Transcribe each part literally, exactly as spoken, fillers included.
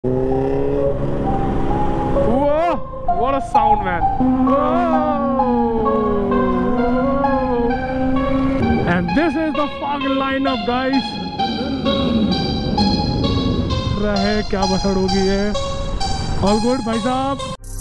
Whoa, what a sound, man. Whoa. And this is the fucking lineup, guys. रहे क्या बसड़ होगी है. All good, भाई साहब.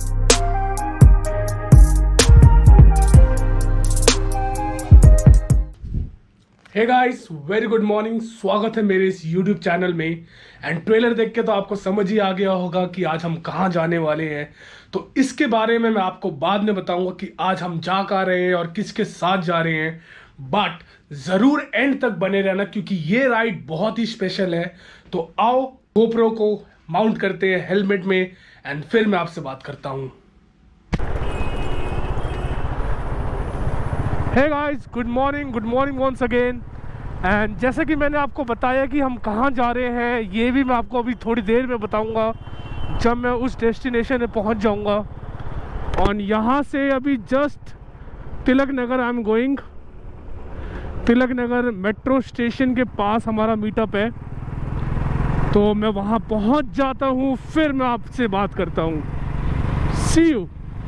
Hey guys, very good morning. स्वागत है मेरे इस यूट्यूब चैनल में. एंड ट्रेलर देख के तो आपको समझ ही आ गया होगा कि आज हम कहाँ जाने वाले हैं. तो इसके बारे में मैं आपको बाद में बताऊंगा कि आज हम जा कहाँ रहे हैं और किसके साथ जा रहे हैं. बट ज़रूर एंड तक बने रहना क्योंकि ये राइड बहुत ही स्पेशल है. तो आओ गोप्रो को माउंट करते हैं हेलमेट में एंड फिर मैं आपसे बात करता हूँ. Hey guys, good morning good morning once again. And जैसे कि मैंने आपको बताया कि हम कहाँ जा रहे हैं, ये भी मैं आपको अभी थोड़ी देर में बताऊंगा जब मैं उस डेस्टिनेशन में पहुंच जाऊंगा. और यहाँ से अभी just Tilak Nagar I am going. Tilak Nagar metro station के पास हमारा मीटअप है. तो मैं वहाँ पहुँच जाता हूँ, फिर मैं आपसे बात करता हूँ. See you.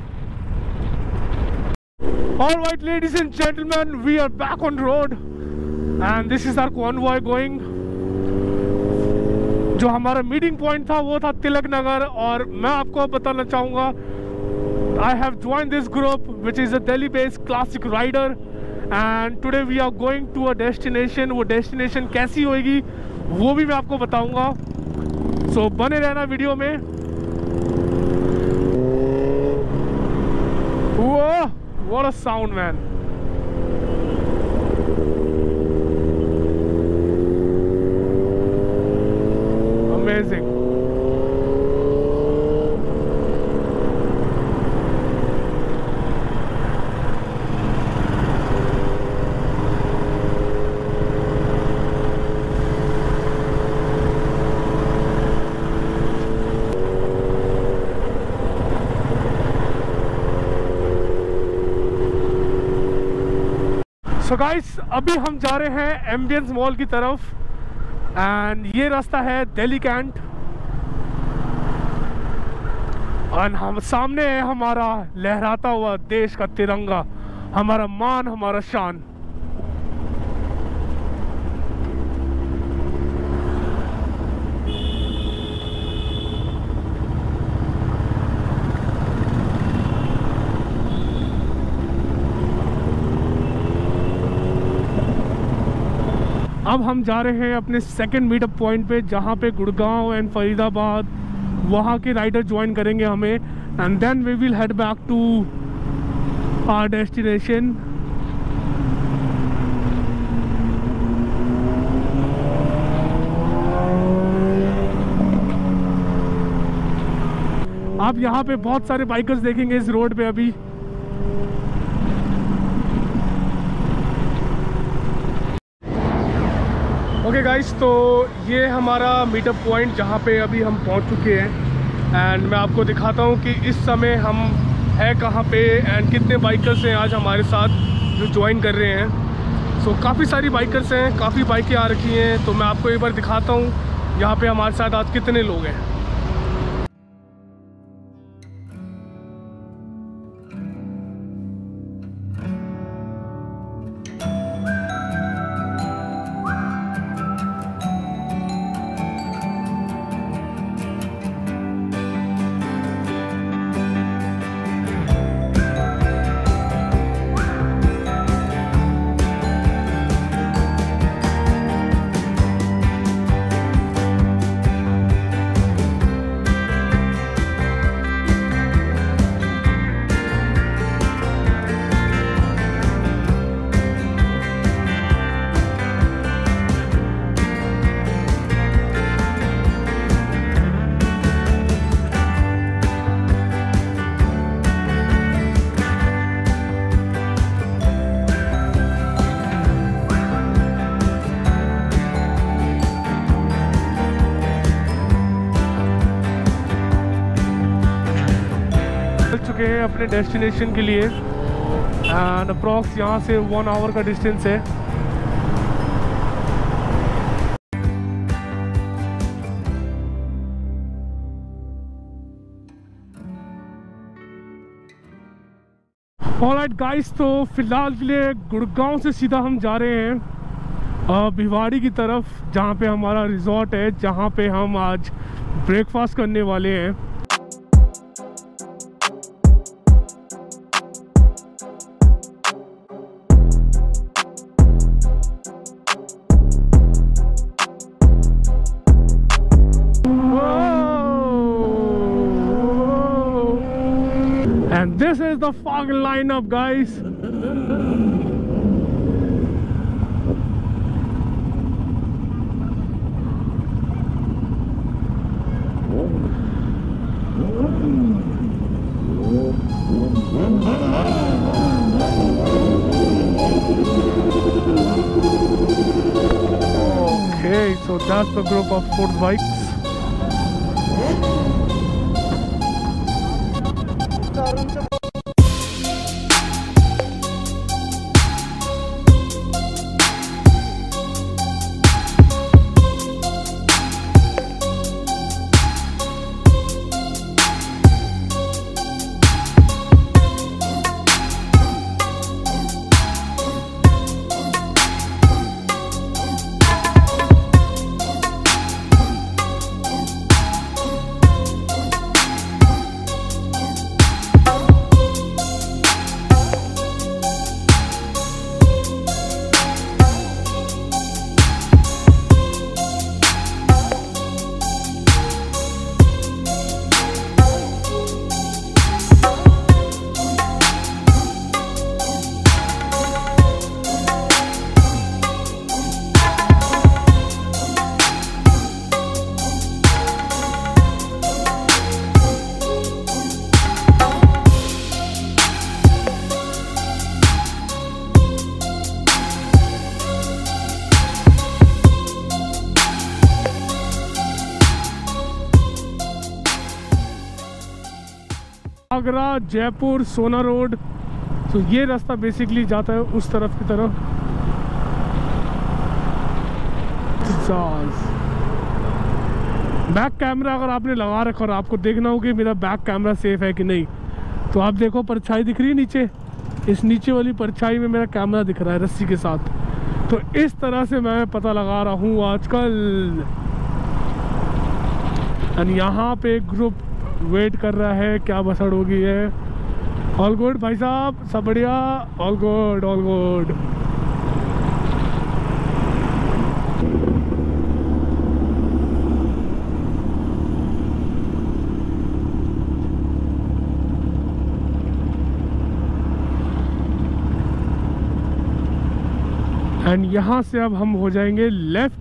All right, ladies and gentlemen, we are back on road and this is our convoy going. जो हमारा मीटिंग पॉइंट था वो था तिलक नगर. और मैं आपको बताना चाहूँगा, I have joined this group which is a Delhi-based classic rider and today we are going to a destination. वो destination कैसी होगी वो भी मैं आपको बताऊँगा. So बने रहना वीडियो में. Whoa! What a sound, man. Amazing. So guys, अभी हम जा रहे हैं एम्बियंस मॉल की तरफ. एंड ये रास्ता है दिल्ली कैंट. और हम सामने है हमारा लहराता हुआ देश का तिरंगा, हमारा मान, हमारा शान. अब हम जा रहे हैं अपने सेकंड मीटअप पॉइंट पे, जहाँ पे गुड़गांव एंड फरीदाबाद वहाँ के राइडर ज्वाइन करेंगे हमें. And then we will head back to our destination. आप यहाँ पे बहुत सारे बाइकर्स देखेंगे इस रोड पे अभी. ओके okay गाइस, तो ये हमारा मीटअप पॉइंट जहाँ पे अभी हम पहुँच चुके हैं. एंड मैं आपको दिखाता हूँ कि इस समय हम है कहाँ पे एंड कितने बाइकर्स हैं आज हमारे साथ जो ज्वाइन कर रहे हैं. सो so, काफ़ी सारी बाइकर्स हैं, काफ़ी बाइकें आ रखी हैं. तो मैं आपको एक बार दिखाता हूँ यहाँ पे हमारे साथ आज कितने लोग हैं. चुके हैं अपने डेस्टिनेशन के लिए. एंड अप्रॉक्स यहाँ से वन आवर का डिस्टेंस है. ऑलराइट गाइस, तो फिलहाल के लिए गुड़गांव से सीधा हम जा रहे हैं भिवाड़ी की तरफ, जहाँ पे हमारा रिजॉर्ट है, जहाँ पे हम आज ब्रेकफास्ट करने वाले हैं। And this is the fog lineup, guys. Okay, so that's the group of sports bikes. Agra, Jaipur, सोना रोड, तो ये रास्ता बेसिकली जाता है उस तरफ की तरफ। बैक कैमरा अगर आपने लगा रखा और आपको देखना हो कि मेरा बैक कैमरा सेफ है कि नहीं, तो आप देखो परछाई दिख रही है नीचे, इस नीचे वाली परछाई में मेरा कैमरा दिख रहा है रस्सी के साथ। तो इस तरह से मैं पता लगा रहा हूँ आजकल। और यहाँ पे ग्रुप वेट कर रहा है, क्या बसड़ हो गई है। ऑल गुड भाई साहब, सब बढ़िया, all good all good. And यहाँ से अब हम हो जाएंगे लेफ्ट।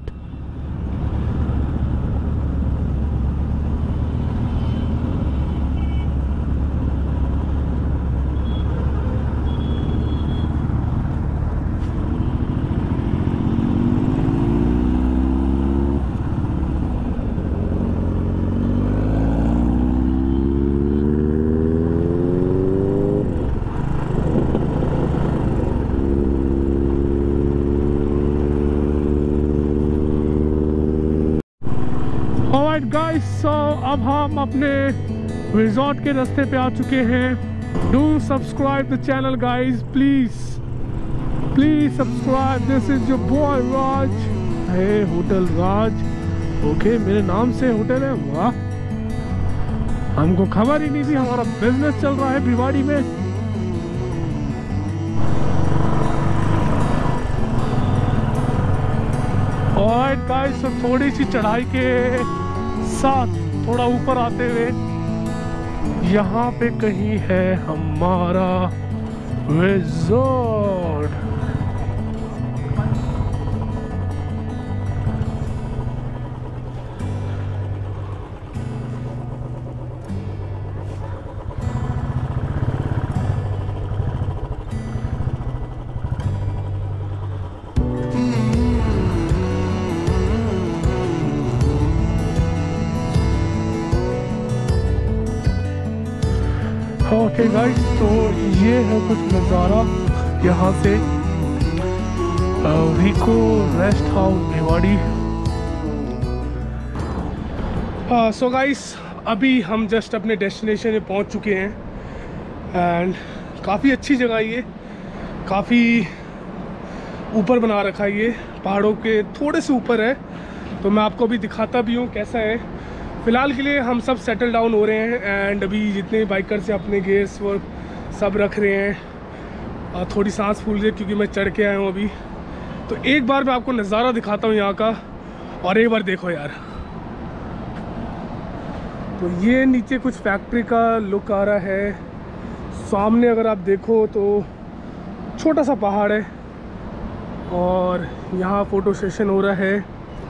ऑलराइट गाइस, सो अब हम अपने रिजॉर्ट के रास्ते पे आ चुके हैं। Do subscribe the channel guys, please please subscribe. This is your boy Raj है, होटल राज। ओके, मेरे नाम से होटल है, वाह, हमको खबर ही नहीं थी हमारा बिजनेस चल रहा है भिवाड़ी में। ऑलराइट गाइस, तो थोड़ी सी चढ़ाई के साथ थोड़ा ऊपर आते हुए यहाँ पे कहीं है हमारा रिजॉर्ट। ओके गाइस, तो ये है कुछ नज़ारा यहाँ से RIICO rest house Bhiwadi. So guys, अभी हम जस्ट अपने डेस्टिनेशन में पहुँच चुके हैं एंड काफ़ी अच्छी जगह है ये, काफ़ी ऊपर बना रखा है ये, पहाड़ों के थोड़े से ऊपर है। तो मैं आपको अभी दिखाता भी हूँ कैसा है। फ़िलहाल के लिए हम सब सेटल डाउन हो रहे हैं एंड अभी जितने बाइकर्स हैं अपने गेयर्स वो सब रख रहे हैं और थोड़ी सांस फूल रही है क्योंकि मैं चढ़ के आया हूँ अभी। तो एक बार मैं आपको नज़ारा दिखाता हूँ यहाँ का, और एक बार देखो यार। तो ये नीचे कुछ फैक्ट्री का लुक आ रहा है। सामने अगर आप देखो तो छोटा सा पहाड़ है और यहाँ फ़ोटो सेशन हो रहा है।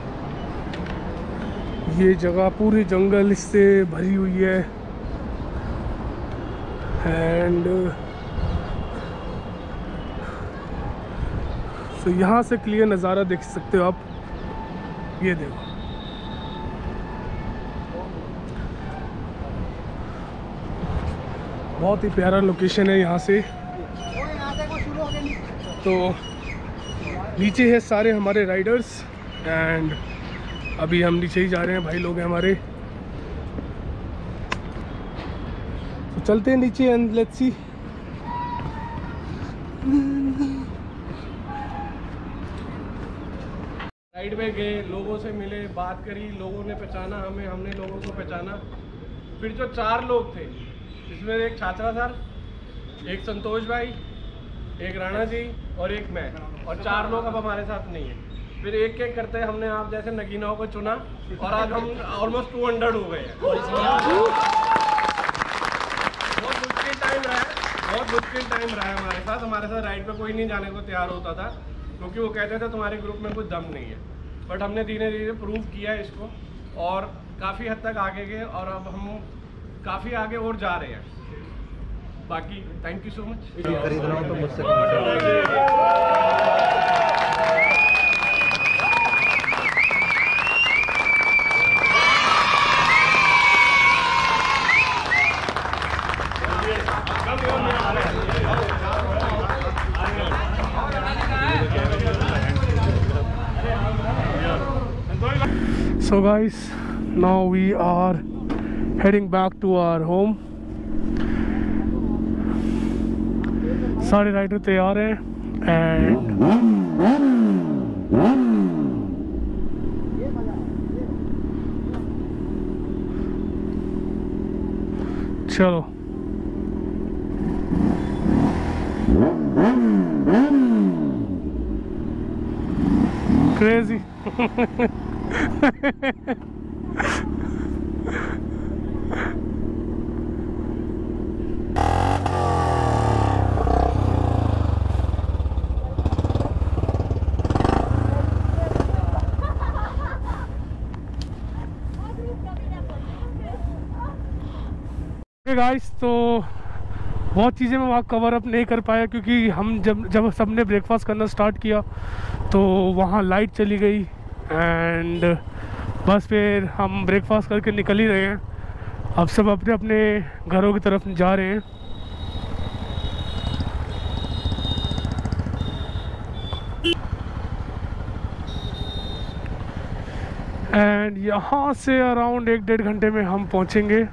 ये जगह पूरी जंगल इससे भरी हुई है एंड तो यहाँ से क्लियर नज़ारा देख सकते हो आप। ये देखो, बहुत ही प्यारा लोकेशन है यहाँ से। तो नीचे है सारे हमारे राइडर्स एंड अभी हम नीचे ही जा रहे हैं, भाई लोग हैं हमारे। तो चलते हैं नीचे एंड लेट्स सी। राइड में गए, लोगों से मिले, बात करी, लोगों ने पहचाना हमें, हमने लोगों को पहचाना। फिर जो चार लोग थे इसमें एक छात्रा सर, एक संतोष भाई, एक राणा जी और एक मैं, और चार लोग अब हमारे साथ नहीं है। फिर एक एक करते हमने आप जैसे नगीनाओं को चुना और आज हम ऑलमोस्ट टू हंड्रेड हो गए हैं। बहुत मुश्किल टाइम रहा है, बहुत मुश्किल टाइम रहा है हमारे साथ। हमारे साथ राइड पे कोई नहीं जाने को तैयार होता था क्योंकि वो कहते थे तुम्हारे ग्रुप में कुछ दम नहीं है। बट हमने धीरे धीरे प्रूव किया इसको और काफ़ी हद तक आगे गए और अब हम काफ़ी आगे और जा रहे हैं। बाकी थैंक यू सो मच। खरीद रहा हूँ तो मुझसे So guys, now we are heading back to our home. सारे राइडर तैयार हैं एंड चलो क्रेजी। गाइस तो बहुत चीज़ें मैं वहाँ कवर अप नहीं कर पाया क्योंकि हम जब जब सबने ब्रेकफास्ट करना स्टार्ट किया तो वहाँ लाइट चली गई एंड बस फिर हम ब्रेकफास्ट करके निकल ही रहे हैं। अब सब अपने अपने घरों की तरफ जा रहे हैं। एंड यहाँ से अराउंड एक डेढ़ घंटे में हम पहुँचेंगे।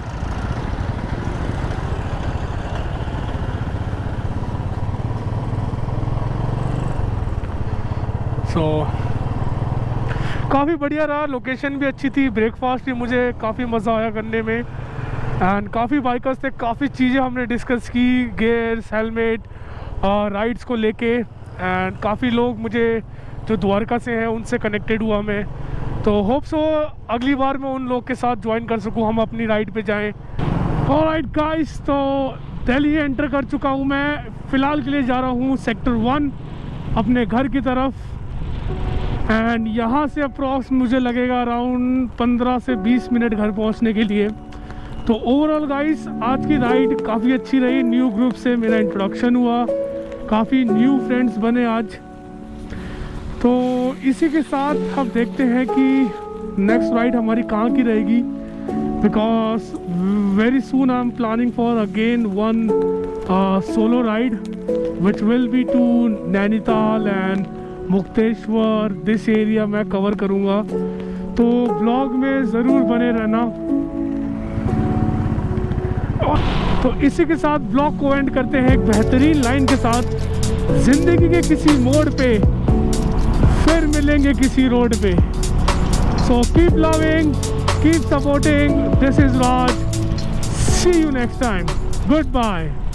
तो काफ़ी बढ़िया रहा, लोकेशन भी अच्छी थी, ब्रेकफास्ट भी मुझे काफ़ी मज़ा आया करने में एंड काफ़ी बाइकर्स थे, काफ़ी चीज़ें हमने डिस्कस की, गेयर्स, हेलमेट और राइड्स को लेके एंड काफ़ी लोग मुझे जो द्वारका से हैं उनसे कनेक्टेड हुआ मैं। तो होप सो अगली बार मैं उन लोग के साथ ज्वाइन कर सकूं, हम अपनी राइड पे जाएं। ऑलराइट गाइस, तो दिल्ली एंटर कर चुका हूं मैं। फ़िलहाल के लिए जा रहा हूं सेक्टर वन अपने घर की तरफ एंड यहाँ से अप्रॉक्स मुझे लगेगा अराउंड पंद्रह से बीस मिनट घर पहुँचने के लिए। तो ओवरऑल गाइस आज की राइड काफ़ी अच्छी रही। न्यू ग्रुप से मेरा इंट्रोडक्शन हुआ, काफ़ी न्यू फ्रेंड्स बने आज। तो इसी के साथ हम देखते हैं कि नेक्स्ट राइड हमारी कहाँ की रहेगी, because very soon I am planning for again one solo ride which will be to Nainital and Mukteshwar. This area मैं कवर करूँगा, तो ब्लॉग में ज़रूर बने रहना। तो इसी के साथ ब्लॉग को एंड करते हैं एक बेहतरीन लाइन के साथ, जिंदगी के किसी मोड़ पे फिर मिलेंगे किसी रोड पे। So keep loving, keep supporting, this is Raj, see you next time, good bye.